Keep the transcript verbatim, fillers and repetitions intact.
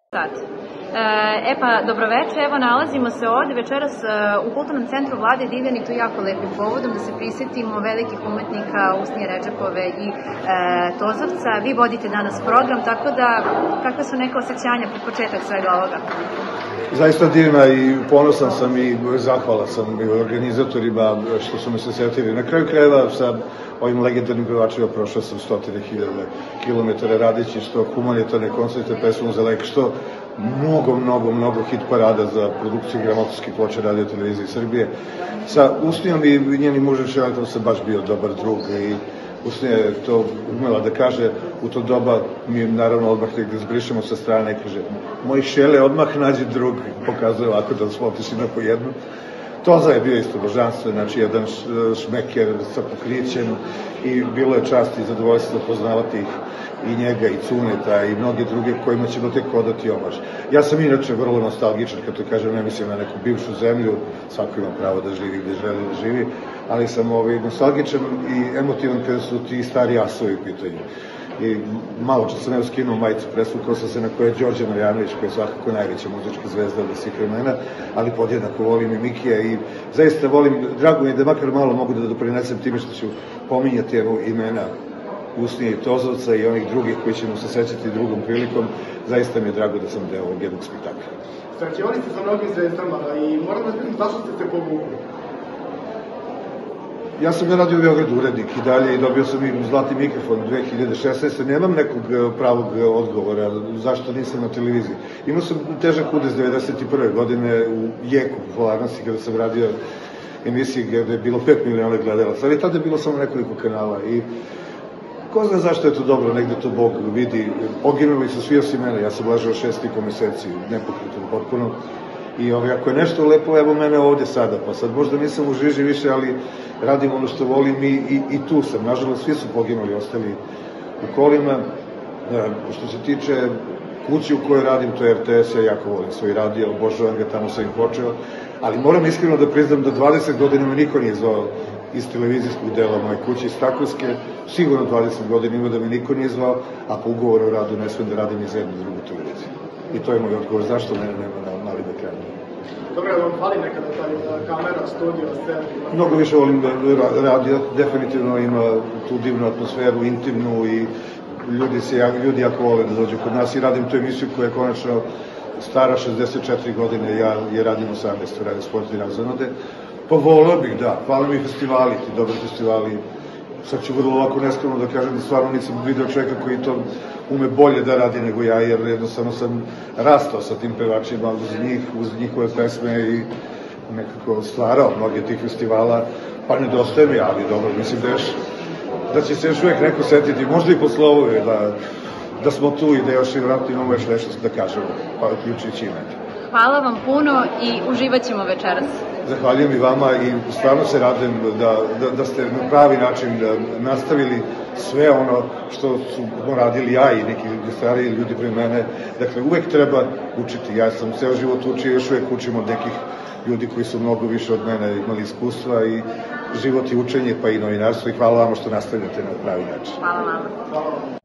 Sat. E pa, dobroveče, evo nalazimo se ovde večeras u Kulturnom centru Vlade Divjani, to je jako lepim povodom da se prisetimo velikih umetnika Usnije Redžepove i e, Tozovca. Vi vodite danas program, tako da kakve su neka osjećanja pred početak svega ovoga? Zaista divna i ponosan sam i zahvalan sam i organizatorima što su me se setili. Na kraju krajeva sa ovim legendarnim pevačima prošao sam stotine hiljada kilometara radeći što humanitarne koncerte, pesmu za lek, što mnogo, mnogo, mnogo hit parada za produkciju gramofonskih ploča Radio Televizije Srbije. Sa Usnijom i njenim mužem Šeletom sam baš bio dobar drug i Usnija je to umela da kaže u to doba, mi naravno odmah da zbrišemo sa strane, kaže, moj Šele odmah nađe drug, pokazuje ovako da smo otišli na po jednu. Toza je bio isto božanstvo, znači jedan šmeker sa pokrićem i bilo je čast i zadovoljstvo poznavati ih i njega i Cuneta i mnoge druge kojima ćemo tek odati omaž. Ja sam inače vrlo nostalgičan, kad to kažem, ne mislim na neku bivšu zemlju, svako ima pravo da živi gde želi da živi, ali sam ovaj, nostalgičan i emotivan kada su ti stari asovi u pitanju. I malo čas sam evo skinuo majicu, presvukao sam se na koje je Đorđe Marjanović, koja je svakako najveća muzička zvezda od svih vremena, ali podjednako volim i Mikija i zaista volim, drago mi je da makar malo mogu da doprinesem time što ću pominjati evo imena Usnije i Tozovca i onih drugih koji ćemo se sećati drugom prilikom. Zaista mi je drago da sam deo ovog jednog spektakla. Srećevali ste sa mnogim zvezdama i moram da spitam zašto ste se povukli? Ja sam ja radio u Beogradu urednik i dalje i dobio sam i zlatni mikrofon dve hiljade šesnaeste. Nemam nekog pravog odgovora zašto nisam na televiziji. Imao sam težak udes devedeset prve godine u jeku popularnosti kada sam radio emisiji gde je bilo pet miliona gledalaca, ali tada je bilo samo nekoliko kanala i ko zna zašto je to dobro, negde to Bog vidi. Poginuli su svi osim mene, ja sam ležao šest i po meseci, nepokretan potpuno. I ovaj, ako je nešto lepo, evo mene ovde sada, pa sad možda nisam u žiži više, ali radim ono što volim i, i, i tu sam. Nažalost, svi su poginuli, ostali u kolima. E, što se tiče kući u kojoj radim, to je R T S, ja jako volim svoj radio, obožavam ga, tamo sam im počeo, ali moram iskreno da priznam da dvadeset godina me niko nije zvao iz televizijskog dela moje kuće, iz Takovske, sigurno dvadeset godina ima da me niko nije zvao, a po ugovoru o radu ne smem da radim iz jednu drugu televiziju. I to je moj odgovor, zašto mene nema na mali ekranu. Dobro, vam fali nekada ta kamera, studio, scena? Mnogo više volim radio, definitivno ima tu divnu atmosferu, intimnu i ljudi, se, ljudi jako vole da dođu kod nas i radim tu emisiju koja je konačno stara šezdeset četiri godine, ja je radim osamnaest, radim sport i razonode. Pa volio bih, da, hvala mi festivali, ti dobri festivali. Sad ću vrlo ovako neskromno da kažem da stvarno nisam video čovjeka koji to ume bolje da radi nego ja, jer jednostavno sam rastao sa tim pevačima uz njih, uz njihove pesme i nekako stvarao mnoge tih festivala, pa nedostaje mi, ali dobro, mislim da, još, da će se još uvijek neko setiti, možda i posle ovoga, da, da smo tu i da još i vratno imamo još nešto da kažemo, pa uključujući ime. Hvala vam puno i uživat ćemo večeras. Zahvaljujem i vama i stvarno se radujem da, da, da ste na pravi način nastavili sve ono što smo radili ja i neki stariji ljudi pre mene. Dakle, uvek treba učiti. Ja sam ceo život učio i još uvek učim od nekih ljudi koji su mnogo više od mene imali iskustva i život i učenje pa i novinarstvo i hvala vama što nastavljate na pravi način. Hvala vama. Hvala vam.